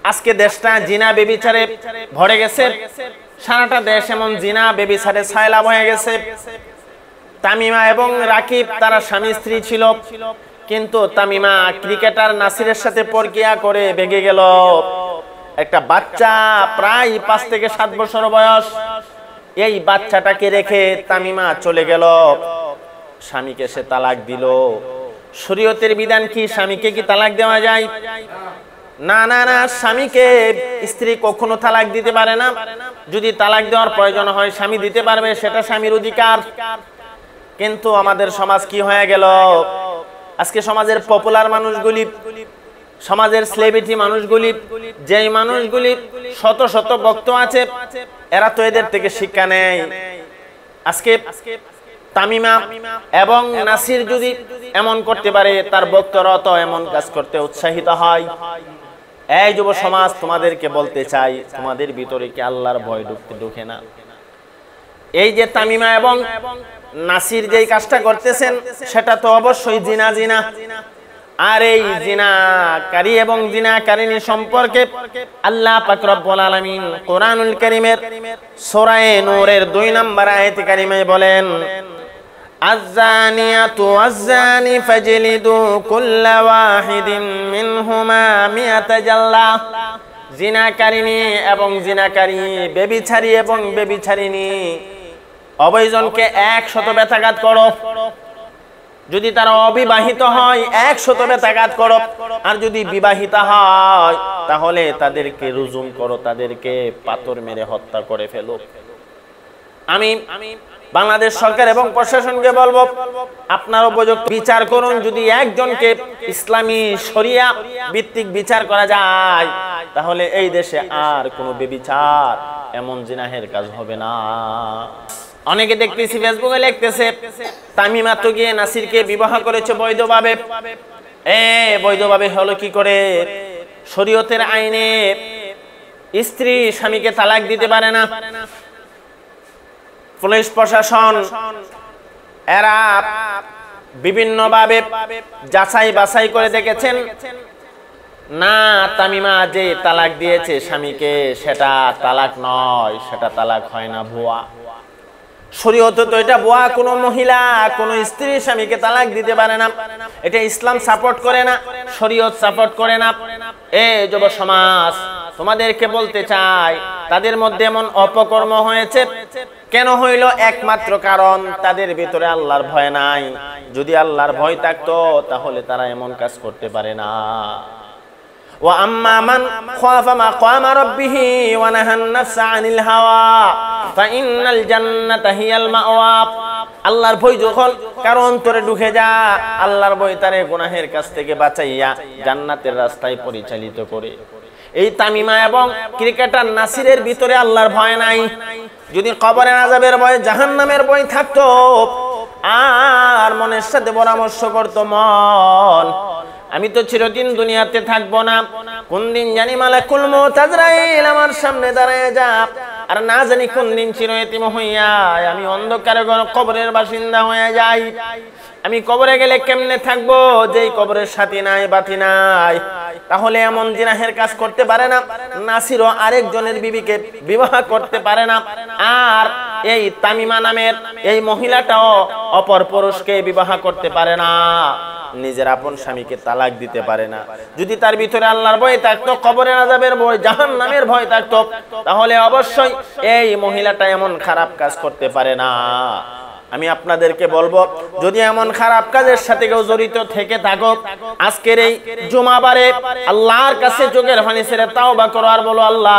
আজকে দেশটা জিনা বেবিচারে ভরে গেছে, সারাটা দেশ এমন জিনা বেবিচারে ছায়লাভ হয়ে গেছে। তামিমা এবং রাকিব তারা স্বামী স্ত্রী ছিল, কিন্তু তামিমা ক্রিকেটার নাসিরের সাথে পরকিয়া করে ভেগে গেল। একটা বাচ্চা প্রায় 5 থেকে 7 বছর বয়স, এই বাচ্চাটাকে রেখে তামিমা চলে গেল, স্বামীকে সে তালাক দিল। শরীয়তের বিধান কি স্বামীকে কি তালাক দেওয়া যায়? না না না, স্বামীকে স্ত্রী কখনো তালাক দিতে পারে না। যদি তালাক দেওয়ার প্রয়োজন হয় স্বামী দিতে পারবে, সেটা স্বামীর অধিকার। কিন্তু আমাদের সমাজ কি হয়ে গেল, আজকে সমাজের পপুলার মানুষগুলি, সমাজের সেলিব্রিটি মানুষগুলি, যেই মানুষগুলি শত শত ভক্ত আছে, এরা তো এদের থেকে শিক্ষা নেয়। আজকে তামিমা এবং নাসির যদি এমন করতে পারে, তার ভক্তরা তো এমন কাজ করতে উৎসাহিত হয়। এই যুব সমাজ, তোমাদেরকে বলতে চাই, তোমাদের ভিতরে কি আল্লাহর ভয় ঢুকে না? এই যে তামিমা এবং নাসির যেই কাজটা করতেছেন, সেটা তো অবশ্যই জিনা জিনা। আর এই জিনাকারী এবং জিনাকারিনী সম্পর্কে আল্লাহ পাক রব্বুল আলামিন কোরআনুল কারীমের সূরা নূরের 2 নম্বর আয়াতে কারিমায় বলেন, আয-যানিয়াতু ওয়াজ-যানি ফাজলিদু কুল্লা ওয়াহিদিন মিনহুমা মিয়াতা জাল্লা। জিনাকারিনী এবং জিনাকারী, ব্যভিচারী এবং ব্যভিচারিণী উভয়জনকে 100 বেত্রাঘাত করো। যদি তারা অবিবাহিত হয় 100 বেত্রাঘাত করো, আর যদি বিবাহিতা হয় তাহলে তাদেরকে রুজুম করো, তাদেরকে পাথর মেরে হত্যা করে ফেলো। আমি বাংলাদেশ সরকার এবং প্রশাসনকে বলবো, আপনারা উপযুক্ত বিচার করুন। যদি একজনকে ইসলামী শরিয়া ভিত্তিক বিচার করা যায়, তাহলে এই দেশে আর কোনো ব্যভিচার, এমন জিনাহের কাজ হবে না। অনেকে দেখতেছি ফেসবুকে লিখতেছে, তামিমা তো গিয়ে নাসিরকে বিবাহ করেছে বৈধভাবে। বৈধভাবে হলো কি করে? শরীয়তের আইনে স্ত্রী স্বামীকে তালাক দিতে পারে না। পুলিশ প্রশাসন এরা বিভিন্নভাবে যাচাই বাছাই করে দেখেছেন, না, তামিমা যে তালাক দিয়েছে স্বামীকে, সেটা তালাক নয়, সেটা তালাক হয় না, ভুয়া। শরীয়তে তো এটা ভুয়া। কোন মহিলা কোন স্ত্রী স্বামীকে তালাক দিতে পারে না, এটা ইসলাম সাপোর্ট করে না, শরীয়ত সাপোর্ট করে না। যুব সমাজ, তোমাদেরকে বলতে চাই, তাদের মধ্যে এমন অপকর্ম হয়েছে, কেন হইল? একমাত্র কারণ তাদের ভিতরে আল্লাহর ভয় নাই। যদি আল্লাহর ভয় থাকতো তাহলে তারা এমন কাজ করতে পারে না। ওয়া আম্মা মান খাফা মাকামা রাব্বিহি ওয়া নাহান নাফসা আনিল হাওয়া ফাইন্নাল জান্নাতা হিয়াল মাওয়া। আল্লাহর ভয় যখন কারো অন্তরে ঢুকে যায়, আল্লাহর ভয় তারে গুনাহের কাছ থেকে বাঁচাইয়া জান্নাতের রাস্তায় পরিচালিত করে। এই তামিমা এবং ক্রিকেটার নাসিরের ভিতরে আল্লাহর ভয় নাই। যদি কবরের আযাবের ভয়, জাহান্নামের ভয় থাকতো, আর মনের সাথে পরামর্শ করতো, মন আমি তো চিরদিন দুনিয়াতে থাকবো না, কোন দিন জানি মালাকুল মউত আজরাইল আমার সামনে দাঁড়ায় যা, আর না জানি কোন দিন চিরয়তিম হইয়া আমি অন্ধকারে কবরের বাসিন্দা হয়ে যাই। আমি কবরে গেলে কেমনে থাকবো, যেই কবরের সাথী নাই বাতি নাই? তাহলে এমন জিনাহের কাজ করতে পারে না। নাসিরও আরেকজনের বিবিকে বিবাহ করতে পারে না, আর এই তামিমা নামের এই মহিলাটাও অপর পুরুষকে বিবাহ করতে পারে না, নিজের আপন স্বামীকে তালাক দিতে পারে না। যদি তার ভিতরে আল্লাহর ভয় থাকতো, কবরের আযাবের ভয়, জাহান্নামের ভয় থাকতো, তাহলে অবশ্যই এই মহিলাটা এমন খারাপ কাজ করতে পারে না। আমি আপনাদেরকে বলবো, যদি এমন খারাপ কাজের সাথে কেউ জড়িত থেকে থাকো, আজকের এই জুমাবারে আল্লাহর কাছে চোখের পানি ছেড়ে তাওবা করো, আর বলো, আল্লাহ,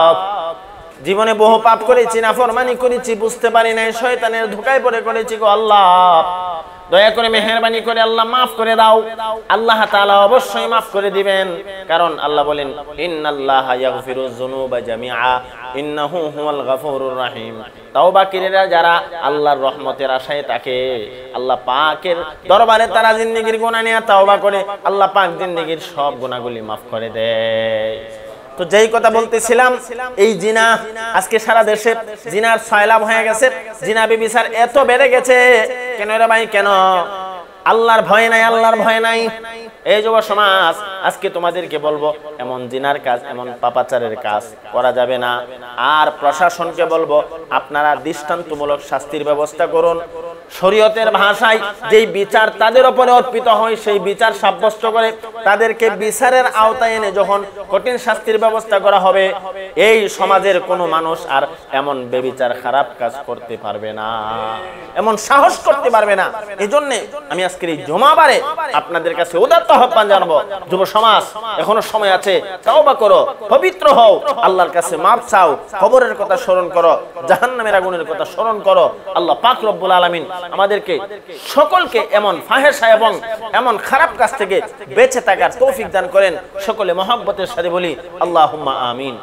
জীবনে বহু পাপ করেছি, নাফরমানি করেছি, বুঝতে পারি নাই, শয়তানের ধোঁকায় পড়ে করেছি গো আল্লাহ, দয়া করে মেহেরবানি করে আল্লাহ মাফ করে দাও। আল্লাহ তাআলা অবশ্যই মাফ করে দিবেন, কারণ আল্লাহ বলেন, ইন্নাল্লাহা ইয়াগফিরুয যুনুবা জামিআ ইন্নাহু হুয়াল গফুরুর রহিম। তাওবাকারীরা যারা আল্লাহর রহমতের আশায় থাকে, আল্লাহ পাকের দরবারে তারা জিন্দেগীর গুনাহ নিয়ে তাওবা করে, আল্লাহ পাক জিন্দেগীর সব গুনাহগুলি মাফ করে দেয়। তো যেই কথা বলতেছিলাম, এই জিনা আজকে সারা দেশে জিনার ছায়লাভ হয়ে গেছে, জিনা ব্যভিচার এত বেড়ে গেছে। কেন রে ভাই, কেন? আল্লাহর ভয় নাই, আল্লাহর ভয় নাই। এই যুব সমাজ, আজকে তোমাদেরকে বলবো এমন জিনার কাজ, এমন পাপাচারের কাজ করা যাবে না। আর প্রশাসনকে বলবো আপনারা দৃষ্টান্তমূলক শাস্তির ব্যবস্থা করুন। শরীয়তের ভাষায় যেই বিচার তাদের উপরে অর্পিত হয় সেই বিচার সাব্যস্ত করে তাদেরকে বিচারের আওতায় এনে যখন কঠিন শাস্তির ব্যবস্থা করা হবে, এই সমাজের কোনো মানুষ আর এমন বেবিচার খারাপ কাজ করতে পারবে না, এমন সাহস করতে পারবে না। এই জন্যে আমি আজকের এই জুমাবারে আপনাদের কাছে উদাত্ত আহ্বান জানাবো, যুব সমাজ এখনো সময় আছে, তওবা করো, পবিত্র হও, আল্লাহর কাছে মাফ চাও, কবরের কথা স্মরণ করো, জাহান্নামের আগুনের কথা স্মরণ করো। আল্লাহ পাক রব্বুল আলামিন আমাদেরকে সকলকে এমন ফাহেসা এবং এমন খারাপ কাজ থেকে বেঁচে থাকার তৌফিক দান করেন। সকলে মহব্বতের সাথে বলি আল্লাহুম্মা আমিন।